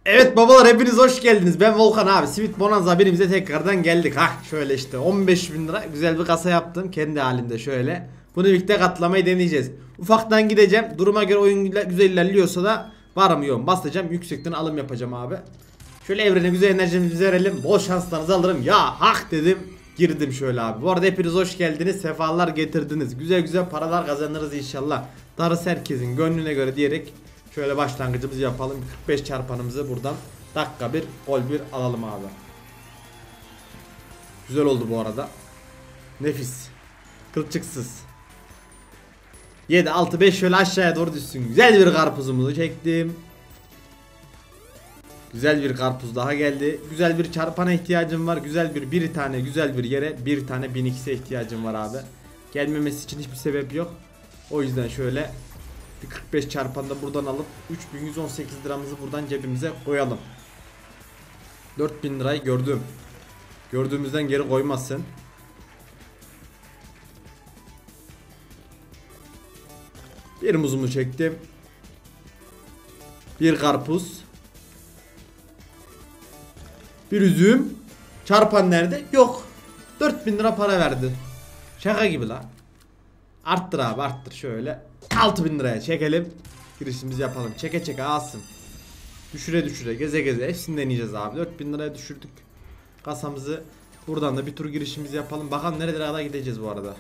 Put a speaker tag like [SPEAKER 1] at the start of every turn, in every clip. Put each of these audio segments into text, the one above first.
[SPEAKER 1] Evet babalar, hepiniz hoş geldiniz. Ben Volkan abi. Simit Bonanza birimize tekrardan geldik. Şöyle işte 15 bin lira güzel bir kasa yaptım kendi halinde şöyle. Bunu birlikte katlamayı deneyeceğiz. Ufaktan gideceğim. Duruma göre oyun güzel ilerliyorsa da varım yoğum basacağım. Yüksekten alım yapacağım abi. Şöyle evrene güzel enerjimizi verelim. Bol şanslarınızı alırım. Ya hak dedim. Girdim şöyle abi. Bu arada hepiniz hoş geldiniz. Sefalar getirdiniz. Güzel güzel paralar kazanırız inşallah. Darısı herkesin gönlüne göre diyerek şöyle başlangıcımızı yapalım. 45 çarpanımızı buradan dakika bir gol bir alalım abi. Güzel oldu bu arada. Nefis. Kılçıksız. 7 6 5 şöyle aşağıya doğru düşsün. Güzel bir karpuzumuzu çektim. Güzel bir karpuz daha geldi. Güzel bir çarpana ihtiyacım var. Güzel bir tane güzel bir yere bir tane 1000x'e ihtiyacım var abi. Gelmemesi için hiçbir sebep yok. O yüzden şöyle bir 45 çarpan da buradan alıp 3118 liramızı buradan cebimize koyalım. 4000 lirayı gördüm. Gördüğümüzden geri koymasın. Bir muzumu çektim. Bir karpuz. Bir üzüm. Çarpan nerede? Yok. 4000 lira para verdi. Şaka gibi la. Arttır abi, arttır şöyle. 6000 liraya çekelim. Girişimizi yapalım. Çeke çeke alsın. Düşüre düşüre geze geze hepsini deneyeceğiz abi. 4000 liraya düşürdük kasamızı. Buradan da bir tur girişimizi yapalım. Bakalım nerelere kadar gideceğiz bu arada.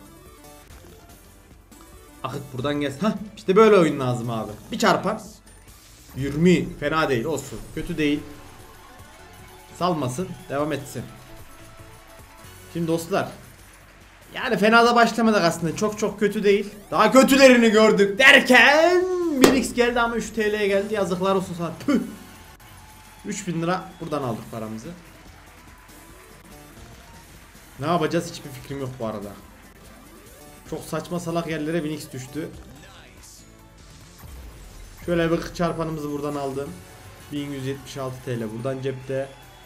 [SPEAKER 1] Akıt buradan gel. İşte böyle oyun lazım abi. Bir çarpan 20, fena değil, olsun. Kötü değil. Salmasın, devam etsin. Şimdi dostlar, yani fena da başlamadık aslında. Çok çok kötü değil. Daha kötülerini gördük derken 1000x geldi ama 3 TL'ye geldi. Yazıklar olsun sana. Püh. 3000 lira buradan aldık paramızı. Ne yapacağız hiçbir fikrim yok bu arada. Çok saçma salak yerlere 1000x düştü. Şöyle bir çarpanımızı buradan aldım. 1176 TL buradan cepte.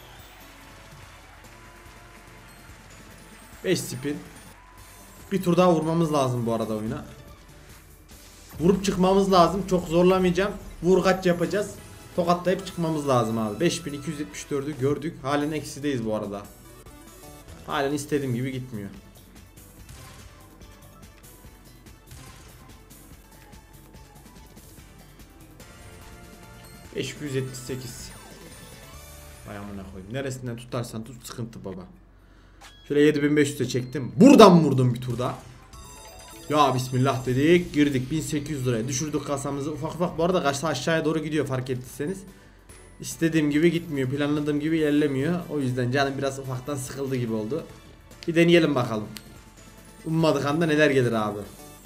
[SPEAKER 1] 5 spin. Bir tur daha vurmamız lazım bu arada oyuna. Vurup çıkmamız lazım. Çok zorlamayacağım. Vur kaç yapacağız. Tokatlayıp çıkmamız lazım abi. 5274'ü gördük. Halen eksideyiz bu arada. Halen istediğim gibi gitmiyor. ...5278. Vay amına koyayım. Neresinden tutarsan tut, sıkıntı baba. Şöyle 7500'e çektim. Buradan vurdum bir turda. Ya bismillah dedik, girdik 1800 liraya düşürdük kasamızı. Ufak ufak bu arada kasa aşağıya doğru gidiyor, fark ettiyseniz. İstediğim gibi gitmiyor, planladığım gibi ilerlemiyor. O yüzden canım biraz ufaktan sıkıldı gibi oldu. Bir deneyelim bakalım. Ummadık anda neler gelir abi.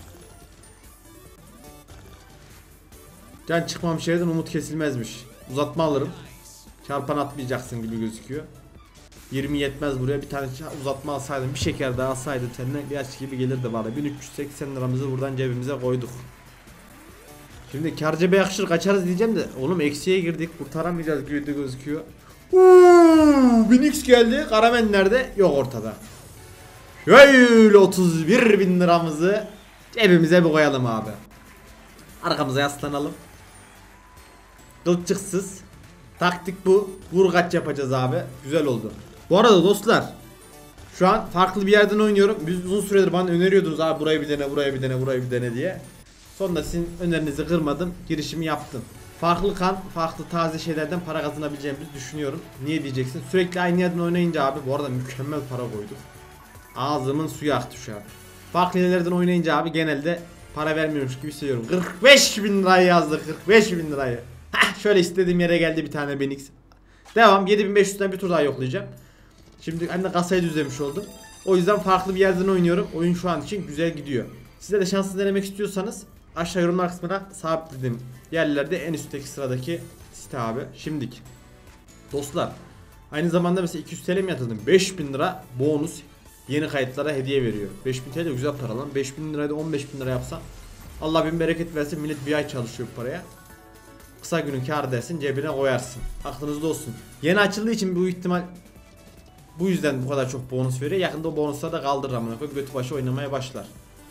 [SPEAKER 1] Can çıkmamış yerden umut kesilmezmiş. Uzatma alırım. Çarpan atmayacaksın gibi gözüküyor. 20 yetmez buraya, bir tane uzatma alsaydım, bir şeker daha alsaydım seninle ilaç gibi gelirdi bana. 1380 liramızı buradan cebimize koyduk. Şimdi kar cebe yakışır kaçarız diyeceğim de oğlum eksiye girdik, kurtaramayacağız gibi de gözüküyor. 1000x geldi, Karamen nerede? Yok ortada. Şöyle 31.000 liramızı cebimize bir koyalım abi. Arkamıza yaslanalım. Kılçıksız. Taktik bu. Vur kaç yapacağız abi. Güzel oldu. Bu arada dostlar, şu an farklı bir yerden oynuyorum. Biz uzun süredir bana öneriyordunuz abi, burayı bir dene, burayı bir dene, burayı bir dene diye. Sonunda sizin önerinizi kırmadım. Girişimi yaptım. Farklı kan, farklı taze şeylerden para kazanabileceğimizi düşünüyorum. Niye diyeceksin? Sürekli aynı yerden oynayınca abi, bu arada mükemmel para koyduk. Ağzımın suyu aktı şu an. Farklı yerlerden oynayınca abi genelde para vermiyormuş gibi hissediyorum. 45.000 lirayı yazdı, 45.000 lirayı. Şöyle istediğim yere geldi bir tane 1000x. Devam, 7500'den bir tur daha yoklayacağım. Şimdi hani kasayı düzlemiş oldum. O yüzden farklı bir yerden oynuyorum. Oyun şu an için güzel gidiyor. Size de şanslı denemek istiyorsanız aşağı yorumlar kısmına sabitlediğim yerlerde en üstteki sıradaki site abi. Şimdik. Dostlar, aynı zamanda mesela 200 TL mi yatırdım? 5000 lira bonus yeni kayıtlara hediye veriyor. 5000 TL de güzel para lan. 5000 lirayı da 15.000 lira yapsam, Allah bin bereket versin, millet bir ay çalışıyor bu paraya. Kısa günün kâr dersin, cebine koyarsın. Aklınızda olsun. Yeni açıldığı için bu ihtimal, bu yüzden bu kadar çok bonus veriyor. Yakında o bonusları da kaldırır amına koyup götü başı oynamaya başlar.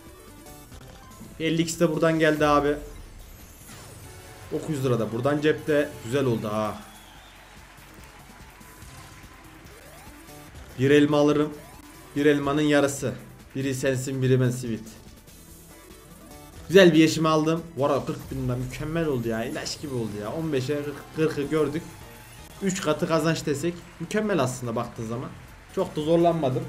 [SPEAKER 1] 50x de buradan geldi abi. 900 lira da buradan cepte. Güzel oldu ha. Bir elma alırım. Bir elmanın yarısı. Biri sensin, biri ben sivit. Güzel bir yeşim aldım. Vara 40 bin lira mükemmel oldu ya. İlaç gibi oldu ya. 15'e 40'ı gördük. 3 katı kazanç desek mükemmel aslında baktığın zaman. Çok da zorlanmadım.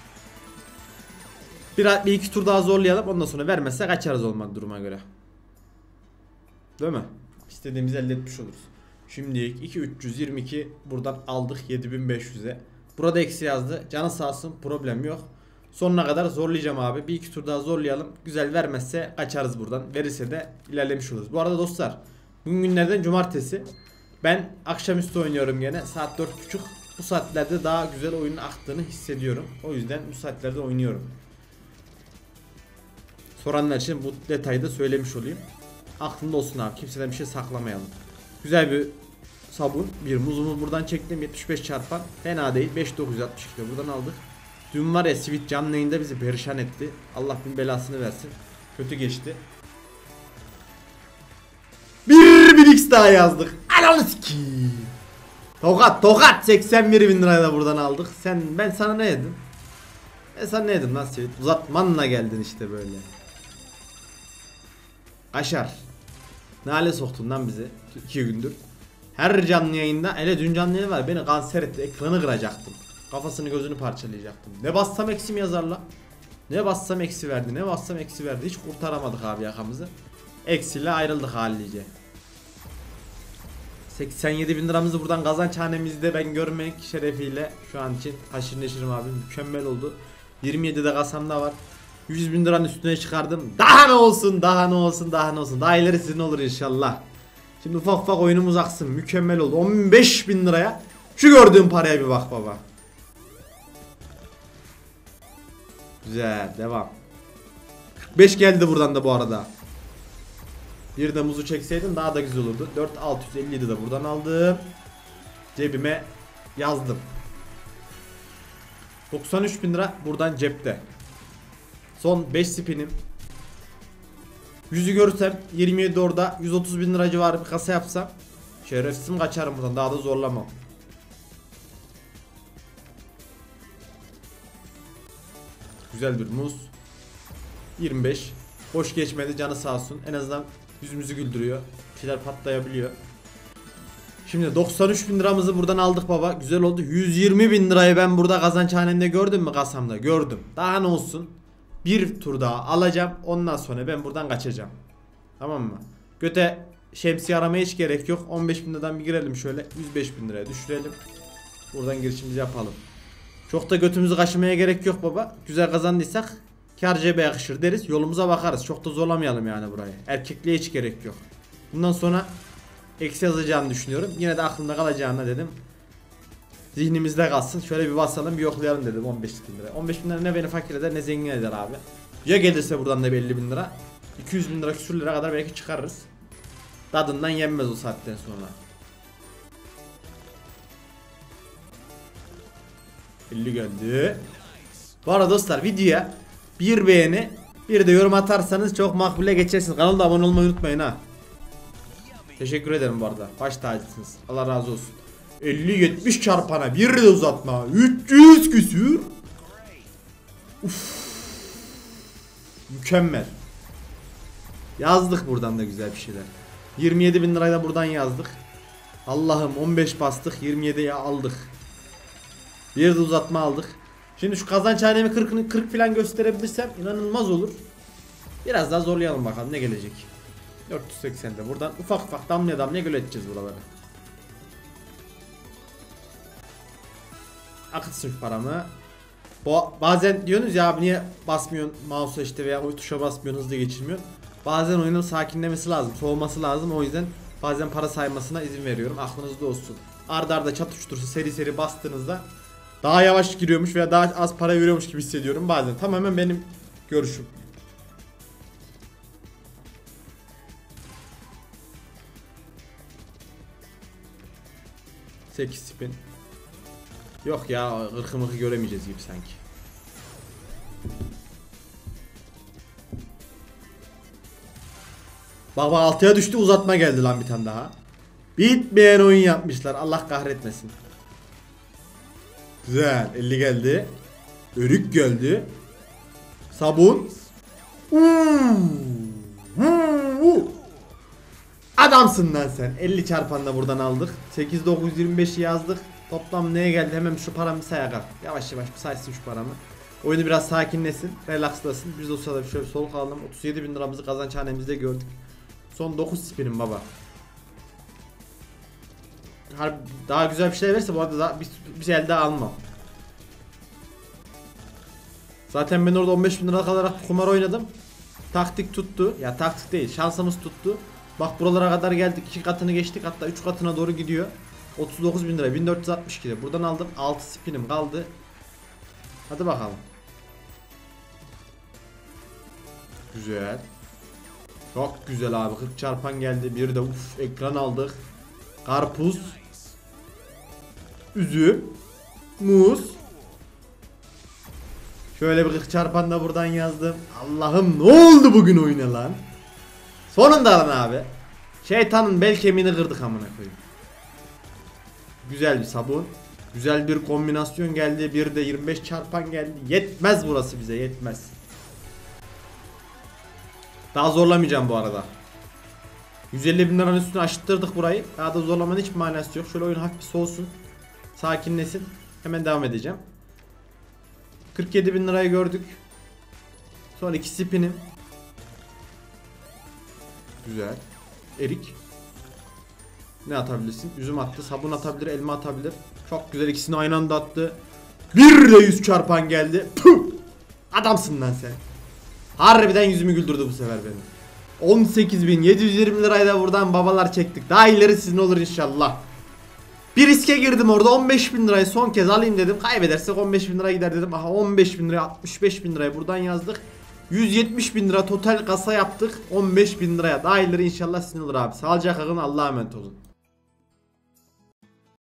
[SPEAKER 1] Bir iki tur daha zorlayalım. Ondan sonra vermezse kaçarız olmadı duruma göre. Değil mi? İstediğimizi elde etmiş oluruz. Şimdilik 2322 buradan aldık 7500'e. Burada eksi yazdı. Canı sağ olsun, problem yok. Sonuna kadar zorlayacağım abi. Bir iki tur daha zorlayalım. Güzel vermezse kaçarız buradan. Verirse de ilerlemiş oluruz. Bu arada dostlar, bugün günlerden cumartesi. Ben akşamüstü oynuyorum gene. Saat 4.30. Bu saatlerde daha güzel oyunun aktığını hissediyorum. O yüzden bu saatlerde oynuyorum. Soranlar için bu detayı da söylemiş olayım. Aklında olsun abi. Kimseden bir şey saklamayalım. Güzel bir sabun. Bir muzumuz buradan çektim. 75 çarpan. Fena değil. 5962 buradan aldık. Dün var ya Sweet canlı yayında bizi perişan etti. Allah bin belasını versin. Kötü geçti. Bir x daha yazdık. Ananı sikeyim. Tokat 81 bin liraya da buradan aldık. Ben sana ne dedim? Sana ne dedim lan Sweet? Uzatmanla geldin işte böyle. Aşar. Ne hale soktun lan bizi 2 gündür. Her canlı yayında, hele dün canlı yayın var, beni kanser etti, ekranı kıracaktım. Kafasını gözünü parçalayacaktım. Ne bassam eksi mi yazar la? Ne bassam eksi verdi, ne bassam eksi verdi. Hiç kurtaramadık abi yakamızı. Eksiyle ayrıldık halice. 87 bin liramızı buradan kazançhanemizde ben görmek şerefiyle şu an için haşır neşirim abi, mükemmel oldu. 27'de kasamda var. 100 bin liranın üstüne çıkardım. Daha ne olsun, daha ne olsun, daha ne olsun. Daha ileri sizin olur inşallah. Şimdi ufak ufak oyunumuz aksın. Mükemmel oldu. 15 bin liraya. Şu gördüğüm paraya bir bak baba. Güzel, devam. 45 geldi buradan da bu arada. Bir de muzu çekseydim daha da güzel olurdu. 4657 de buradan aldım. Cebime yazdım. 93 bin lira buradan cepte. Son 5 spinim. 100'ü görürsem 27 orada 130 bin lira civarı bir kasa yapsam şerefsizim, kaçarım buradan, daha da zorlamam. Güzel bir muz. 25. Hoş geçmedi, canı sağ olsun. En azından yüzümüzü güldürüyor. Bir şeyler patlayabiliyor. Şimdi 93 bin liramızı buradan aldık baba. Güzel oldu. 120 bin lirayı ben burada kazançhanemde gördüm mü, kasamda? Gördüm. Daha ne olsun? Bir tur daha alacağım. Ondan sonra ben buradan kaçacağım. Tamam mı? Göte şemsiye aramaya hiç gerek yok. 15 bin liradan bir girelim şöyle. 105 bin liraya düşürelim. Buradan girişimizi yapalım. Çok da götümüzü kaşımaya gerek yok baba. Güzel kazandıysak kar cebe yakışır deriz. Yolumuza bakarız. Çok da zorlamayalım yani burayı. Erkekliğe hiç gerek yok. Bundan sonra eksi yazacağını düşünüyorum. Yine de aklımda kalacağını dedim. Zihnimizde kalsın. Şöyle bir basalım, bir yoklayalım dedim 15 bin lira. 15 bin lira ne beni fakir eder ne zengin eder abi. Ya gelirse buradan da 50 bin lira. 200 bin lira, küsür lira kadar belki çıkarırız. Tadından yenmez o saatten sonra. 50 geldi. Bu arada dostlar, videoya bir beğeni, bir de yorum atarsanız çok makbule geçersiniz. Kanalda abone olmayı unutmayın ha. Teşekkür ederim bu arada. Baş tacısınız. Allah razı olsun. 50-70 çarpana bir de uzatma. 300 küsür. Uf. Mükemmel. Yazdık buradan da güzel bir şeyler. 27 bin lirayı da buradan yazdık. Allah'ım, 15 bastık, 27'ye aldık. Bir de uzatma aldık. Şimdi şu kazançhanemi 40 falan gösterebilirsem inanılmaz olur. Biraz daha zorlayalım bakalım ne gelecek. 480'de buradan ufak ufak damlaya damlaya göl edeceğiz buraları. Akıtsın şu paramı. Bazen diyorsunuz ya abi niye basmıyorsun mouse'a işte veya o tuşa basmıyorsun, hızlı geçirmiyorsun. Bazen oyunun sakinlemesi lazım, soğuması lazım, o yüzden bazen para saymasına izin veriyorum, aklınızda olsun. Arda arda çatıştırsa seri seri bastığınızda daha yavaş giriyormuş veya daha az para veriyormuş gibi hissediyorum bazen. Tamamen benim görüşüm. Spin. Yok ya, ırkımı göremeyeceğiz gibi sanki. Bak 6'ya düştü, uzatma geldi lan bir tane daha. Bitmeyen oyun yapmışlar, Allah kahretmesin. Güzel. 50 geldi. Örük geldi. Sabun. Adamsın lan sen. 50 çarpanla buradan aldık. 8925'i yazdık. Toplam neye geldi? Hemen şu paramı sayak. Yavaş yavaş bir saysın şu paramı. Oyunu biraz sakinlesin, relaxlasın. Biz de o sırada şöyle soluk alalım. 37.000 liramızı kazançhanemizde gördük. Son 9 spinim baba. Daha güzel bir şey verse bu arada daha bir şey elde almam. Zaten ben orada 15.000 lira kalarak kumar oynadım. Taktik tuttu. Ya taktik değil, şansımız tuttu. Bak buralara kadar geldik. 2 katını geçtik, hatta 3 katına doğru gidiyor. 39.000 lira, 1462 lira. Buradan aldım. 6 spinim kaldı. Hadi bakalım. Güzel. Çok güzel abi. 40 çarpan geldi. Bir de ekran aldık. Karpuz. Üzüm. Muz. Şöyle bir 40 çarpan da buradan yazdım. Allah'ım ne oldu bugün oyuna lan? Sonunda lan abi. Şeytanın bel kemiğini kırdık amına koyayım. Güzel bir sabun. Güzel bir kombinasyon geldi. Bir de 25 çarpan geldi. Yetmez burası bize, yetmez. Daha zorlamayacağım bu arada. 150.000 liranın üstüne aşıttırdık burayı. Daha da zorlamanın hiç manası yok. Şöyle oyun hafif soğusun. Sakinlesin. Hemen devam edeceğim. 47.000 lirayı gördük. Son 2 spinim. Güzel. Erik. Ne atabilirsin? Üzüm attı. Sabun atabilir. Elma atabilir. Çok güzel, ikisini aynı anda attı. Bir de 100 çarpan geldi. Puh! Adamsın lan sen. Harbiden yüzümü güldürdü bu sefer beni. 18.720 lirayı da buradan babalar çektik. Daha ileri sizin olur inşallah. Bir riske girdim orada, 15.000 lirayı son kez alayım dedim. Kaybedersek 15.000 lira gider dedim. Aha 15.000 liraya 65.000 lirayı buradan yazdık. 170.000 lira total kasa yaptık. 15.000 liraya daha ileri inşallah sizin olur abi. Sağlıcakla kalın, Allah'a emanet olun.